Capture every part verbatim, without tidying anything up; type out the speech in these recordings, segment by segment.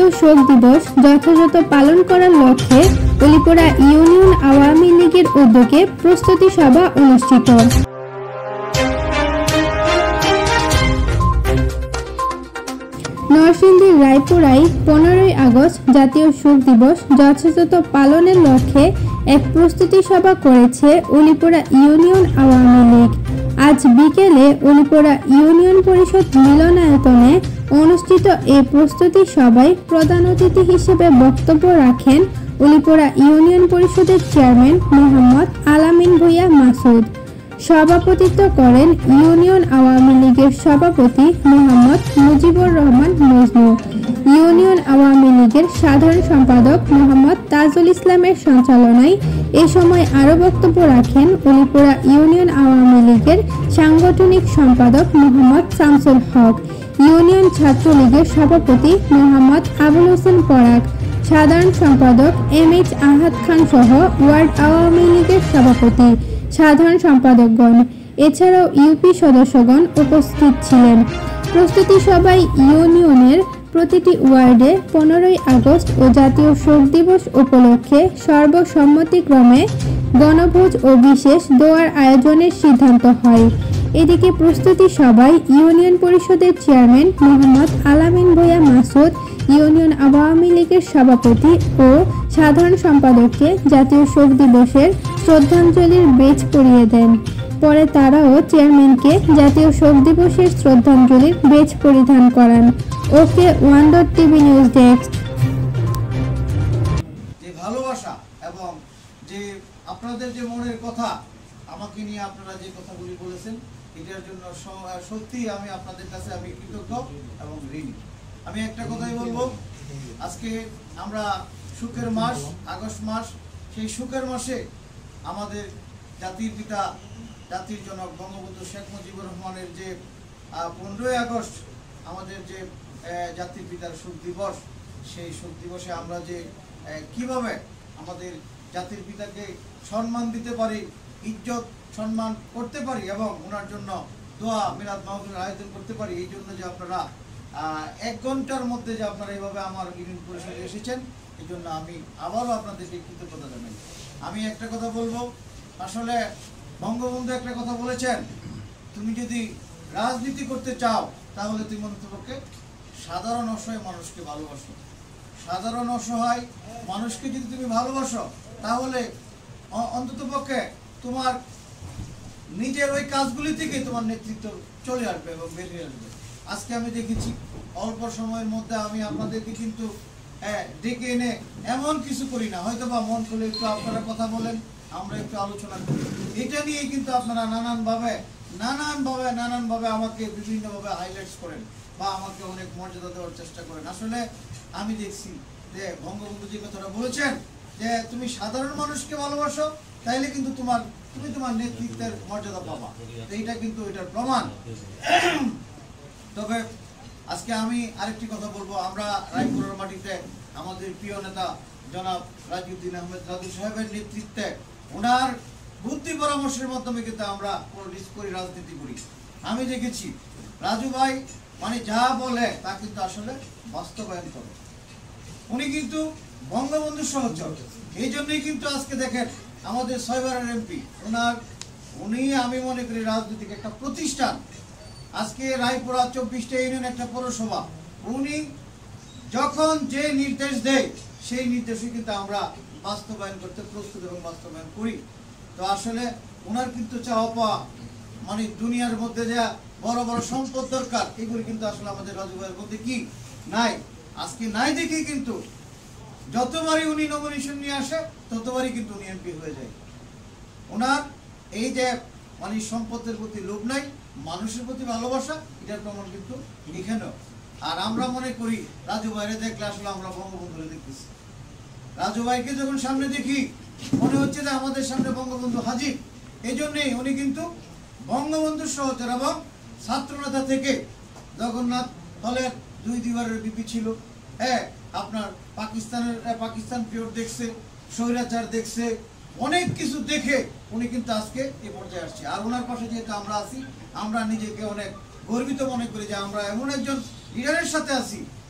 জাতীয় শোক দিবস যথাযথ পালন করার লক্ষ্যে উলিপুরা ইউনিয়ন আওয়ামী লীগের উদ্যোগে প্রস্তুতি সভা অনুষ্ঠিত। নরসিংদীর রায়পুরায় পনেরোই আগস্ট জাতীয় শোক দিবস যথাযথ পালনের লক্ষ্যে এক প্রস্তুতি সভা করেছে উলিপুরা ইউনিয়ন আওয়ামী লীগ। আজ বিকেলে উলিপুরা ইউনিয়ন পরিষদ মিলনায়তনে অনুষ্ঠিত এই প্রস্তুতি সভায় প্রধান অতিথি হিসেবে বক্তব্য রাখেন উলিপুরা ইউনিয়ন পরিষদের চেয়ারম্যান মোহাম্মদ আলামিন ভূঁইয়া মাসুদ। সভাপতিত্ব করেন ইউনিয়ন আওয়ামী লীগের সভাপতি মোহাম্মদ মুজিবুর রহমান মজনু। ইউনিয়ন আওয়ামী লীগের সাধারণ সম্পাদক মোহাম্মদ তাজুল ইসলামের সঞ্চালনায় এ সময় আরও বক্তব্য রাখেন উলিপুরা ইউনিয়ন আওয়ামী লীগের সাংগঠনিক সম্পাদক মোহাম্মদ শামসুল হক, ইউনিয়ন ছাত্রলীগের সভাপতি মোহাম্মদ আবুল হোসেন পরাগ, সাধারণ সম্পাদক এম এইচ আহাদ খান সহ ওয়ার্ড আওয়ামী লীগের সভাপতি, সাধারণ সম্পাদকগণ এছাড়াও ইউপি সদস্যগণ উপস্থিত ছিলেন। প্রস্তুতি সভায় ইউনিয়নের প্রতিটি ওয়ার্ডে পনেরোই আগস্ট ও জাতীয় শোক দিবস উপলক্ষে সর্বসম্মতিক্রমে গণভোজ ও বিশেষ দোয়ার আয়োজনের সিদ্ধান্ত হয়। এদিকে প্রস্তুতি সভায় ইউনিয়ন পরিষদের চেয়ারম্যান মোহাম্মদ আলামিন ভূঁইয়া মাসুদ ইউনিয়ন আওয়ামী লীগের সভাপতি ও সাধারণ সম্পাদককে জাতীয় শোক দিবসের শ্রদ্ধাঞ্জলির বেজ পরিয়ে দেন। পরে তারাও চেয়ারম্যানকে জাতীয় শোক দিবসের শ্রদ্ধাঞ্জলির বেজ পরিধান করান। Okay one dot TV news desk. যে ভালোবাসা এবং যে আপনাদের যে মনের কথা আমাকে নিয়ে আপনারা যে কথাগুলি বলেছেন এটার জন্য সত্যি আমি আপনাদের কাছে আমি কৃতজ্ঞ এবং ঋণী। আমি একটা কথাই বলবো, আজকে আমরা সুখের মাস আগস্ট মাস, সেই সুখের মাসে আমাদের জাতির পিতা জাতির জনক বঙ্গবন্ধু শেখ মুজিবুর রহমানের যে পনেরোই আগস্ট আমাদের যে জাতির পিতার শোক দিবস, সেই শোক দিবসে আমরা যে কিভাবে আমাদের জাতির পিতাকে সম্মান দিতে পারি, ইজ্জত সম্মান করতে পারি এবং ওনার জন্য দোয়া মিলাদ মাহফিলের আয়োজন করতে পারি, এই জন্য যে আপনারা এক ঘন্টার মধ্যে যে আপনারা এইভাবে আমার ইউনিয়ন পরিষদে এসেছেন, এই জন্য আমি আবারও আপনাদেরকে কৃতজ্ঞতা জানাই। আমি একটা কথা বলবো, আসলে বঙ্গবন্ধু একটা কথা বলেছেন, তুমি যদি রাজনীতি করতে চাও তাহলে তুমি অন্ততপক্ষে সাধারণ অসহায় মানুষকে ভালোবাসো। সাধারণ অসহায় মানুষকে যদি তুমি ভালোবাসো তাহলে অন্ততপক্ষে তোমার নিজের ওই কাজগুলি থেকে তোমার নেতৃত্ব চলে আসবে এবং বেরিয়ে আসবে। আজকে আমি দেখেছি অল্প সময়ের মধ্যে আমি আপনাদেরকে কিন্তু ডেকে এনে এমন কিছু করি না, হয়তো বা মন করলে একটু আপনারা কথা বলেন, আমরা একটু আলোচনা করি, এটা নিয়ে কিন্তু আপনারা নানানভাবে নানানভাবে নানানভাবে আমাকে বিভিন্নভাবে হাইলাইটস করেন বা আমাকে অনেক মর্যাদা দেওয়ার চেষ্টা করেন। আসলে আমি দেখছি যে বঙ্গবন্ধু যে কথাটা বলেছেন যে তুমি সাধারণ মানুষকে ভালোবাসো তাইলে কিন্তু তোমার তুমি তোমার নেতৃত্বের মর্যাদা পাবা, এইটা কিন্তু এটার প্রমাণ। তবে আজকে আমি আরেকটি কথা বলবো, আমরা রায়পুরের মাটিতে আমাদের প্রিয় নেতা জনাব রাজিউদ্দিন আহমেদ রাজু সাহেবের নেতৃত্বে ওনার বুদ্ধি পরামর্শের মাধ্যমে কিন্তু আমরা পলিটিক্স করি, রাজনীতি করি। আমি দেখেছি রাজু ভাই মানে যা বলে তা কিন্তু আসলে বাস্তবায়ন করে। উনি কিন্তু বঙ্গবন্ধু সহচর, এই জন্যই কিন্তু আজকে দেখেন আমাদের ছয়বারের এমপি ওনার উনি আমি মনে করি রাজনৈতিক একটা প্রতিষ্ঠান। আজকে রায়পুরা চব্বিশটা ইউনিয়ন একটা পৌরসভা, উনি যখন যে নির্দেশ দেয় সেই নির্দেশই কিন্তু আমরা বাস্তবায়ন করতে প্রস্তুত এবং বাস্তবায়ন করি। তো আসলে ওনার কিন্তু চাওয়া পাওয়া মানে দুনিয়ার মধ্যে যা বড় বড় সম্পদ দরকার এগুলি কিন্তু আসলে আমাদের রাজু ভাইয়ের মধ্যে কি নাই। আজকে নাই দেখেই কিন্তু যতবারই উনি নমিনেশন নিয়ে আসে ততবারই কিন্তু উনি এমপি হয়ে যায়। ওনার এই যে মানে সম্পদের প্রতি লোভ নাই, মানুষের প্রতি ভালোবাসা, এটার প্রমাণ কিন্তু এখানেও। আর আমরা মনে করি রাজু ভাইরে দেখলে আসলে আমরা বঙ্গবন্ধুরে দেখতেছি। রাজু ভাইকে যখন সামনে দেখি মনে হচ্ছে যে আমাদের সামনে বঙ্গবন্ধু হাজির। এই জন্যই উনি কিন্তু বঙ্গবন্ধুর সহচর এবং ছাত্রনেতা থেকে জগন্নাথ হলের দুই দুইবারের বিপি ছিল। হ্যাঁ, আপনার পাকিস্তানের পাকিস্তান পিরিয়ড দেখছে, স্বৈরাচার দেখছে, অনেক কিছু দেখে উনি কিন্তু আজকে এই পর্যায়ে আসছে। আর ওনার পাশে যেহেতু আমরা আছি, আমরা নিজেকে অনেক গর্বিত মনে করি যে আমরা এমন একজন লিডারের সাথে আছি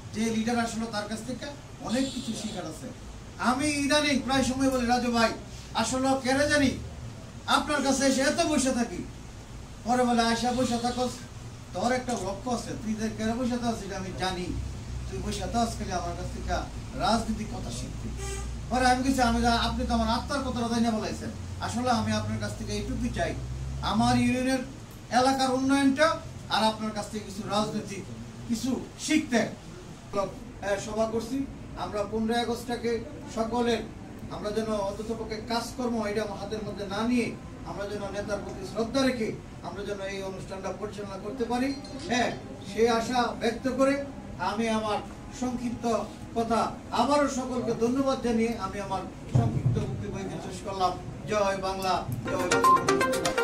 যে লিডার আসলে তার কাছ থেকে অনেক কিছু শিখার আছে। আমি ইদানিং প্রায় সময় বলি, রাজু ভাই আসলে কেন জানি আপনার কাছে এসে এত বসে থাকি, পরে বলে আয়সা বসে থাকস, তোর একটা লক্ষ্য আছে, তুই যে কেন বসে থাকস এটা আমি জানি, তুই বসে থাকস খালি আমার কাছ থেকে রাজনীতির কথা শিখবি। পরে আমি কিছু আমি আপনি তো আমার আত্মার কথাটা জানিয়ে বলাইছেন, আসলে আমি আপনার কাছ থেকে এইটুকুই চাই, আমার ইউনিয়নের এলাকার উন্নয়নটা আর আপনার কাছ থেকে কিছু রাজনৈতিক কিছু শিখতে। সভা করছি আমরা পনেরোই আগস্টটাকে সকলের আমরা যেন অন্ততপক্ষে কাজকর্ম এটা হাতের মধ্যে না নিয়ে আমরা যেন নেতার প্রতি শ্রদ্ধা রেখে আমরা যেন এই অনুষ্ঠানটা পরিচালনা করতে পারি। হ্যাঁ, সেই আশা ব্যক্ত করে আমি আমার সংক্ষিপ্ত কথা আবারও সকলকে ধন্যবাদ জানিয়ে আমি আমার সংক্ষিপ্ত বক্তব্য শেষ করলাম। জয় বাংলা, জয় বাংলা।